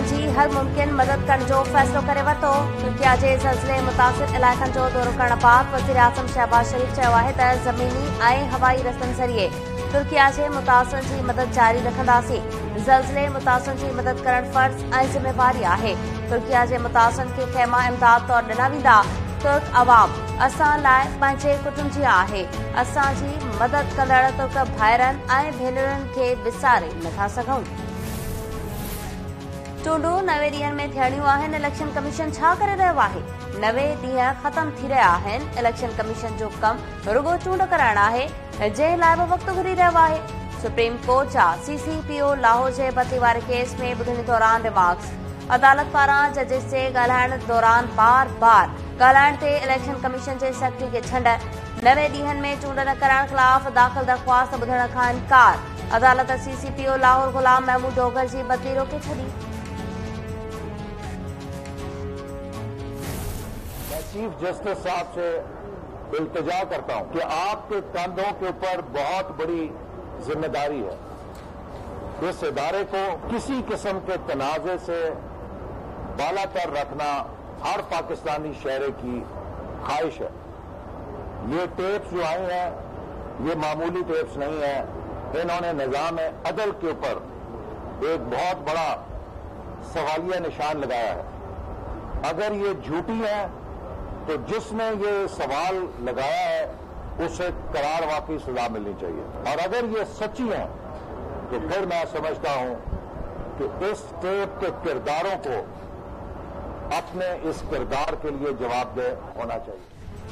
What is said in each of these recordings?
जी हर मुमकिन मदद करण जो फ़ैसिलो करे वरितो। तुर्किया जे ज़लज़ले मुतासिर इलाइक़नि जो दौरो करण बैदि वज़ीर आज़म शहबाज शरीफ़ चयो आहे त ज़मीनी ऐं हवाई रस्तनि ज़रिए तुर्किया जे मुतासिरनि जी मदद जारी रखंदासीं। ज़लज़ले मुतासिरनि जी मदद करण फ़र्ज़ ऐं ज़िम्मेवारी आहे। तुर्किया जे मुतासिरनि खे ख़ैमा इमदाद तौरु ॾिना वेंदा। तुर्क अवाम असां लाइ पंहिंजे कुटुंब जी आहे। असांजी मदद कंदड़ तुर्क भाइरनि ऐं भेनरुनि खे विसारे नथा सघूं। चूंडूं 90 ॾींहनि में थियणियूं आहिनि। इलेक्शन कमीशन छा करे रहियो आहे? 90 ॾींहं ख़तम थी रहिया आहिनि। इलेक्शन कमीशन जो कमु रुॻो चूंड कराइण आहे, जंहिं लाइ बि वक़्तु घुरी रहियो आहे। सुप्रीम कोर्ट जा CCPO लाहौर जे बदली वारे केस में ॿुधणी दौरान रिमार्क्स। अदालत पारां जजिस जे ॻाल्हाइण दौरान बार बार ॻाल्हाइण ते इलेक्शन कमीशन जे सेक्रेटरी खे छंड। 90 ॾींहनि में चूंड न करण ख़िलाफ़ दाख़िल दरख़्वास्त ॿुधण खां इनकार। अदालत CCPO लाहौर गुलाम महमूद डोगर जी बदली रोके छॾी। चीफ जस्टिस साहब से इल्तिजा करता हूं कि आपके कंधों के ऊपर बहुत बड़ी जिम्मेदारी है। इस इदारे को किसी किस्म के तनाज़े से बालातर रखना हर पाकिस्तानी शहरी की ख्वाहिश है। ये टेप्स जो आई हैं, ये मामूली टेप्स नहीं है। इन्होंने निज़ाम अदल के ऊपर एक बहुत बड़ा सवालिया निशान लगाया है। अगर ये झूठी है तो जिसने ये सवाल लगाया है उसे करार वाकई सजा मिलनी चाहिए, और अगर ये सच्ची है तो फिर मैं समझता हूं कि इस टेप के किरदारों को अपने इस किरदार के लिए जवाबदेह होना चाहिए।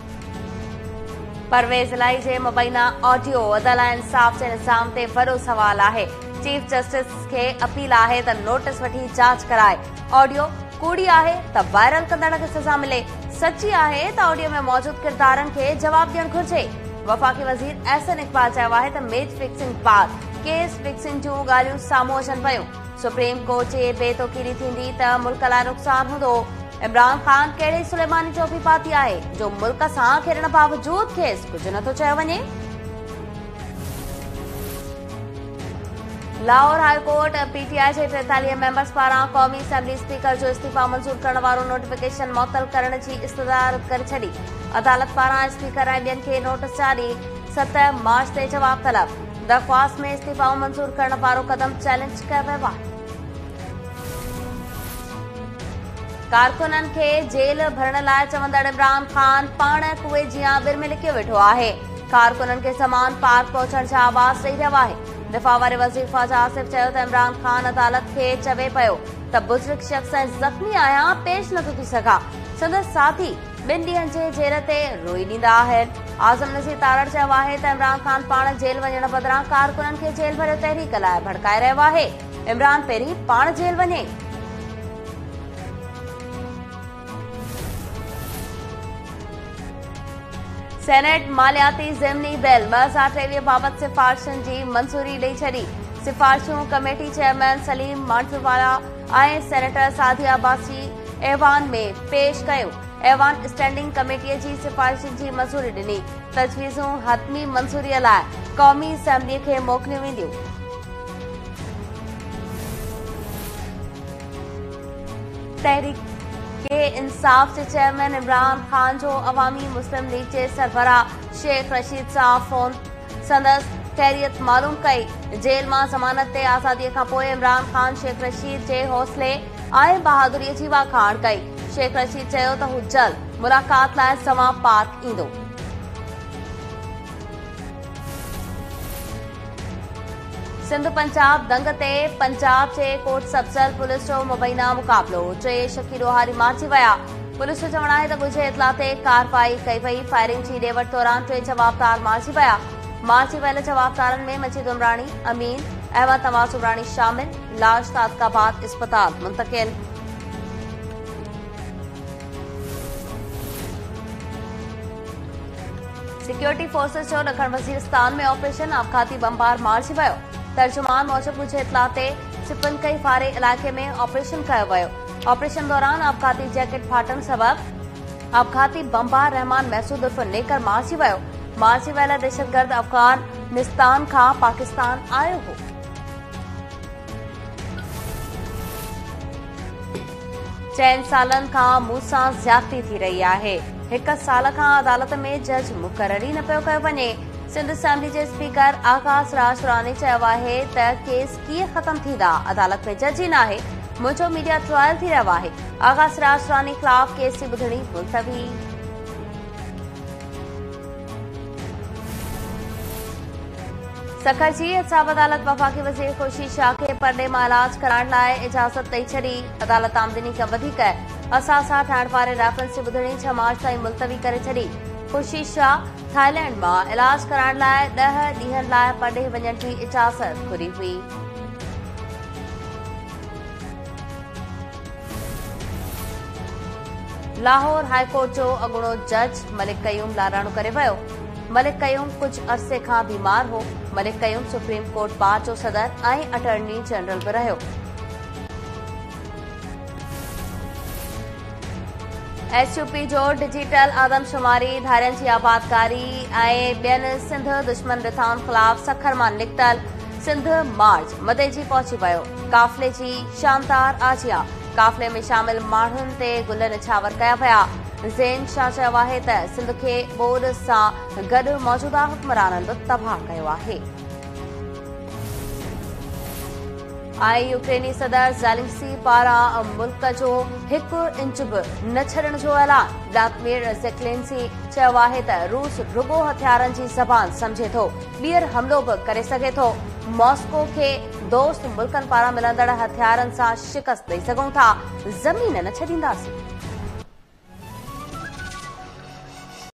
परवेज़ इलाही जे मुबैना ऑडियो अदल ऐं इंसाफ़ जे निज़ाम ते वॾो सवाल आहे। चीफ जस्टिस खे अपील आहे त नोटिस वठी जांच कराए। ऑडियो कूड़ी आहे त वायरल कंदड़ खे सज़ा मिले। सची आहे त ऑडियो में मौजूद किरदारनि खे जवाब ॾियणु घुर्जे। वफ़ाक़ी वज़ीर एहसन इक़बाल चयो आहे त मैच फिक्सिंग बाद केस फिक्सिंग जूं ॻाल्हियूं साम्हूं अचनि पयूं। सुप्रीम कोर्ट जे बेतौकीरी थींदी त मुल्क लाइ नुक़सान हूंदो। इमरान ख़ान कहिड़ी सुलेमानी टोपी पाती आहे जो मुल्क सां खेॾण बावजूद खेसि कुझु नथो चयो वञे। लाहौर हाई कोर्ट PTI जे 43 मेंबर्स पारां क़ौमी असेंबली स्पीकर जो इस्तीफ़ा मंज़ूर करण वारो नोटिफिकेशन मुअत्तल करण जी इस्तदारत करे छॾी। अदालत पारां स्पीकर ऐं ॿियनि खे नोटिस जारी। 7 मार्च ते जवाब तलब। दरख़्वास्त में इस्तीफ़ा मंज़ूर करण वारो क़दम चैलेंज कयो वियो आहे। कारकुननि खे जेल भरण लाइ चवंदड़ इमरान ख़ान पाण कुए जियां ॿिर में लिखियो वेठो आहे। कारकुननि खे समान पार्क पहुचण जा आवाज़ ॾेई रहियो आहे। दिफ़ा वारे वज़ीर ख़्वाजा आसिफ चयो त इमरान ख़ान अदालत खे चवे पियो त बुज़ुर्ग शख़्स ऐं ज़ख़्मी आहियां, पेश नथो थी सघां। संदसि साथी 2 ॾींहनि जे जेल ते रोई ॾींदा आहिनि। आज़म नज़ीर तारड़ चयो आहे त इमरान ख़ान पाण जेल वञण बदिरां कारकुननि खे जेल भरियो तहरीक लाइ भड़काए रहियो आहे। इमरान पहिरीं पाण जेल वञे। सेनेट मालियाती ज़िमनी बिल 2023 बाबति सिफ़ारिशुनि जी मंज़ूरी ॾेई छॾी। सिफ़ारिशूं कमेटी चेयरमैन सलीम मांडवीवाला ऐं सेनेटर सादिया अब्बासी ऐवान में पेश कयूं। ऐवान स्टैंडिंग कमेटीअ जी सिफ़ारिशुनि जी मंज़ूरी ॾिनी। तजवीज़ूं हतमी मंज़ूरीअ लाइ क़ौमी असेंबलीअ खे मोकिलियूं वेंदियूं। तहरीक इंसाफ जे चेयरमैन इमरान ख़ान जो अवामी मुस्लिम लीग जे सरबराह शेख रशीद सां फ़ोन संदसि ख़ैरियत मालूम कई। जेल मां ज़मानत ते आज़ादीअ खां पोइ इमरान ख़ान शेख रशीद जे हौसले ऐं बहादुरीअ जी वाखाण कई। शेख रशीद चयो त हू जल्द मुलाक़ात लाइ सवां पार्क ईंदो। सिंध पंजाब दंग ते पंजाब जे कोट सब्ज़ल पुलिस जो मुबैना मुक़ाबिलो। 3 शकी ॾोहारी मारिजी विया। पुलिस जो चवणु आहे त ॻुझे इतला ते कार्रवाई कई वई। फायरिंग जी ॾे वठि दौरान 3 जवाबदार मारिजी विया। मारिजी वियल जवाबदारनि में मजीद उमरानी, अमीन, अहमद नवाज़ उमरानी शामिल। लाश ताज़काबाद इस्पताल मुंतकिल। सिक्योरिटी फोर्सेस जो ॾखण वज़ीरिस्तान में ऑपरेशन आपघाती बमबार मारिजी वियो। तर्जुमान मूजिब ॻुझे इतला ते सिपन कई वारे इलाइक़े में ऑपरेशन कयो वियो। ऑपरेशन दौरान आपघाती जैकेट फाटण सबबि आपघाती बमबार रहमान महसूद उर्फ नेकर मारिजी वियो। मारिजी वियल दहशतगर्द अफगानिस्तान खां पाकिस्तान आयो हो। 4 सालनि खां मूंसां ज्यादती थी रही आहे। 1 साल खां अदालत में जज मुक़ररी न पियो कयो वञे। सिंध असेंबली जे स्पीकर आकाश राजरानी चयो आहे त केस कीअं ख़त्म थींदा, अदालत में जज ई नाहे, मुंहिंजो मीडिया ट्रायल थी रहियो आहे। आकाश राजरानी ख़िलाफ़ केस जी ॿुधणी मुलतवी। सखर जी हिसाब अदालत वफ़ाक़ी वज़ीर ख़ुर्शीद शाह खे परॾे मां इलाज कराइण लाइ इजाज़त ॾेई छॾी। अदालत आमदनी खां वधीक असासा ठाहिण वारे रेफरेंस जी ॿुधणी 6 मार्च ताईं मुलतवी करे छॾी। ख़ुर्शीद शाह थाईलैंड मां इलाज कराइण लाइ 10 ॾींहनि लाइ परॾे वञण जी इजाज़त घुरी हुई। लाहौर हाईकोर्ट जो अॻूणो जज मलिक क़यूम लाराणो करे वियो। मलिक क़यूम कुझु अरसे खां बीमार हो। Malik Qayyum supreme court bar जो सदर ऐं अटॉर्नी जनरल बि रहियो। एसयूपी जो डिजिटल आदमशुमारी, धारियनि जी आबादकारी ऐं ॿियनि सिंध दुश्मन रिथाउनि ख़िलाफ़ सखर मां निकितल सिंध मार्च मदे जी पहुची वियो। काफ़िले जी शानदार आजिया, काफ़िले में शामिल माण्हुनि ते गुल निछावर कया विया। ज़ेन शाह चयो आहे त सिंध खे ॿोॾ सां गॾु मौजूदा हुक्मराननि बि तबाह कयो आहे। यूक्रेनी सदर ज़ेलेंस्की पारां मुल्क जो 1 इंच बि न छॾण जो ऐलान। व्लादिमीर ज़ेलेंस्की चयो आहे त रूस रुॻो हथियारनि जी ज़बान समझे थो, ॿीहर हमलो बि करे सघे थो। मॉस्को खे दोस्त मुल्कनि पारां मिलंदड़ हथियारनि सां शिकस्त ॾेई सघूं था, ज़मीन न छॾींदासीं।